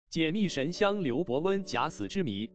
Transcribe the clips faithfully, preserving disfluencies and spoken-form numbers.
解密神乡刘伯温假死之谜。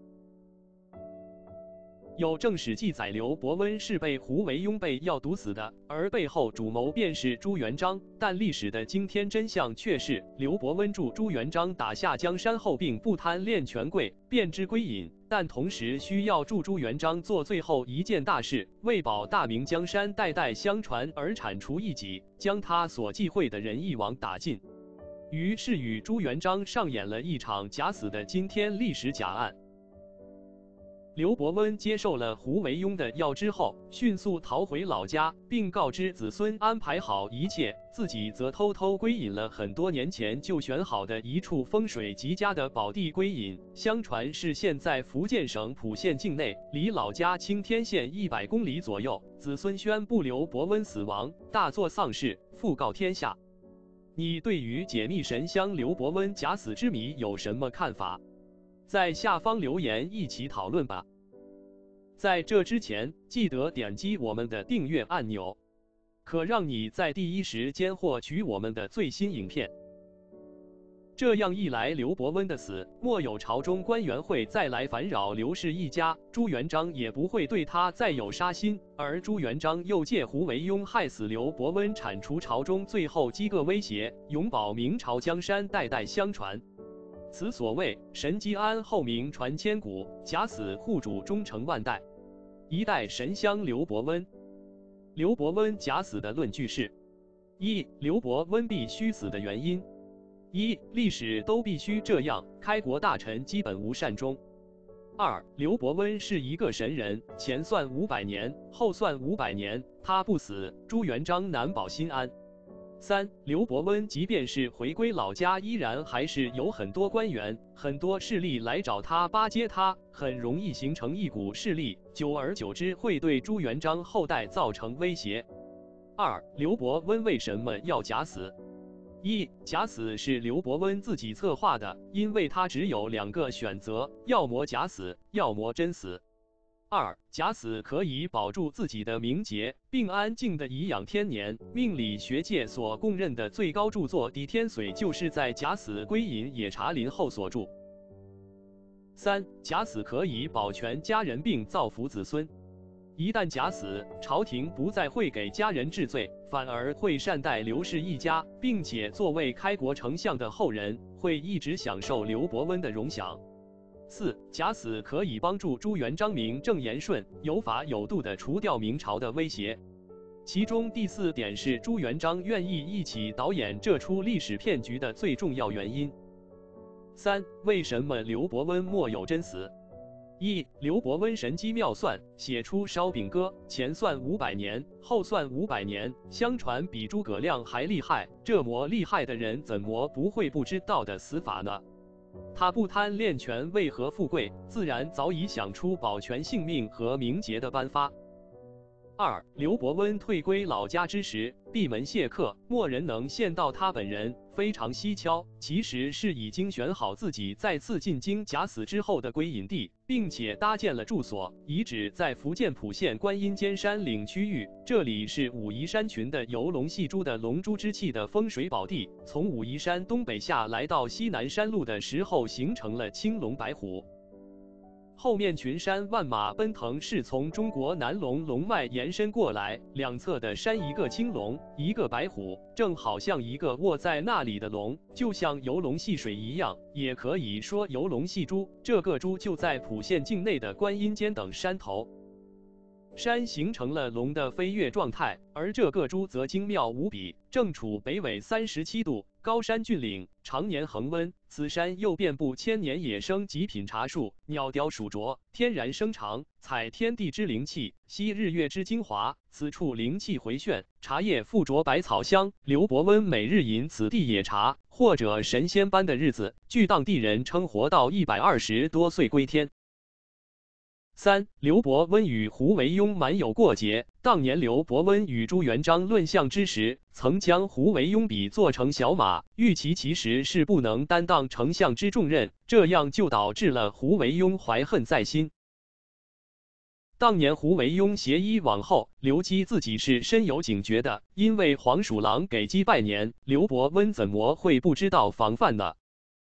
有正史记载，刘伯温是被胡惟庸被药毒死的，而背后主谋便是朱元璋。但历史的惊天真相却是，刘伯温助朱元璋打下江山后，并不贪恋权贵，便知归隐，但同时需要助朱元璋做最后一件大事，为保大明江山代代相传而铲除异己，将他所忌讳的人一网打尽。于是与朱元璋上演了一场假死的惊天历史假案。刘伯温接受了胡惟庸的药之后，迅速逃回老家，并告知子孙安排好一切，自己则偷偷归隐了很多年前就选好的一处风水极佳的宝地归隐，相传是现在福建省莆县境内，离老家青天县一百公里左右。子孙宣布刘伯温死亡，大作丧事，讣告天下。你对于解密神乡刘伯温假死之谜有什么看法？在下方留言一起讨论吧。在这之前，记得点击我们的订阅按钮，可让你在第一时间获取我们的最新影片。这样一来，刘伯温的死，莫有朝中官员会再来烦扰刘氏一家，朱元璋也不会对他再有杀心，而朱元璋又借胡惟庸害死刘伯温，铲除朝中最后几个威胁，永保明朝江山代代相传。此所谓神机安后名传千古，假死护主忠诚万代。一代神乡刘伯温。刘伯温假死的论据是：一、刘伯温必须死的原因。一、历史都必须这样，开国大臣基本无善终。二、刘伯温是一个神人，前算五百年，后算五百年，他不死，朱元璋难保心安。三、刘伯温即便是回归老家，依然还是有很多官员、很多势力来找他巴结他，很容易形成一股势力，久而久之会对朱元璋后代造成威胁。二、刘伯温为什么要假死？一、假死是刘伯温自己策划的，因为他只有两个选择，要么假死，要么真死。二、假死可以保住自己的名节，并安静的颐养天年。命理学界所公认的最高著作《地天髓》就是在假死归隐野茶林后所著。三、假死可以保全家人并造福子孙。一旦假死，朝廷不再会给家人治罪，反而会善待刘氏一家，并且作为开国丞相的后人，会一直享受刘伯温的荣享。四、假死可以帮助朱元璋名正言顺、有法有度地除掉明朝的威胁。其中第四点是朱元璋愿意一起导演这出历史骗局的最重要原因。三、为什么刘伯温莫有真死？一、刘伯温神机妙算，写出《烧饼歌》，前算五百年，后算五百年，相传比诸葛亮还厉害。这么厉害的人，怎么不会不知道的死法呢？他不贪恋权，为何富贵？自然早已想出保全性命和名节的办法。二、刘伯温退归老家之时，闭门谢客，没人能见到他本人，非常蹊跷。其实是已经选好自己再次进京假死之后的归隐地，并且搭建了住所，遗址在福建莆县观音尖山岭区域。这里是武夷山群的游龙戏珠的龙珠之气的风水宝地。从武夷山东北下来到西南山路的时候，形成了青龙白虎。后面群山万马奔腾，是从中国南龙龙脉延伸过来，两侧的山一个青龙，一个白虎，正好像一个卧在那里的龙，就像游龙戏水一样，也可以说游龙戏珠。这个珠就在莆县境内的观音尖等山头。山形成了龙的飞跃状态，而这个珠则精妙无比，正处北纬三十七度，高山峻岭，常年恒温。此山又遍布千年野生极品茶树，鸟雕鼠啄，天然生长，采天地之灵气，吸日月之精华。此处灵气回旋，茶叶附着百草香。刘伯温每日饮此地野茶，或者神仙般的日子，据当地人称活到一百二十多岁归天。三、刘伯温与胡惟庸蛮有过节。当年刘伯温与朱元璋论相之时，曾将胡惟庸比作成小马，誉其其实是不能担当丞相之重任，这样就导致了胡惟庸怀恨在心。当年胡惟庸携医往后，刘基自己是深有警觉的，因为黄鼠狼给鸡拜年，刘伯温怎么会不知道防范呢？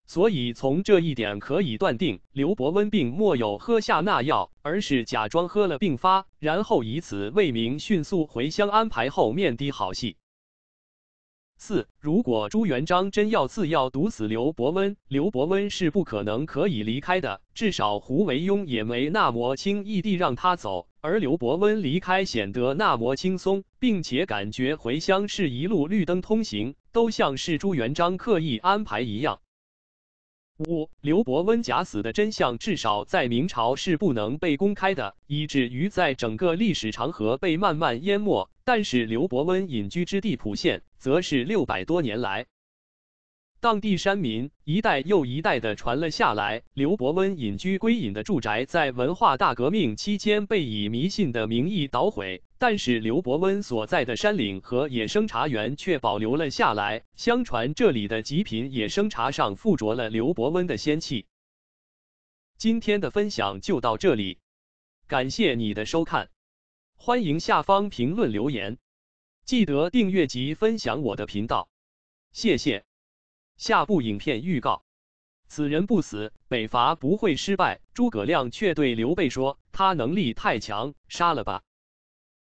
所以从这一点可以断定，刘伯温并没有喝下那药，而是假装喝了并发，然后以此为名迅速回乡安排后面的好戏。四，如果朱元璋真要赐药毒死刘伯温，刘伯温是不可能可以离开的，至少胡惟庸也没那么轻易地让他走。而刘伯温离开显得那么轻松，并且感觉回乡是一路绿灯通行，都像是朱元璋刻意安排一样。五，刘伯温假死的真相至少在明朝是不能被公开的，以至于在整个历史长河被慢慢淹没。但是刘伯温隐居之地蒲县，则是六百多年来，当地山民一代又一代的传了下来。刘伯温隐居归隐的住宅，在文化大革命期间被以迷信的名义捣毁，但是刘伯温所在的山岭和野生茶园却保留了下来。相传这里的极品野生茶上附着了刘伯温的仙气。今天的分享就到这里，感谢你的收看，欢迎下方评论留言，记得订阅及分享我的频道，谢谢。下部影片预告：此人不死，北伐不会失败。诸葛亮却对刘备说：“他能力太强，杀了吧。”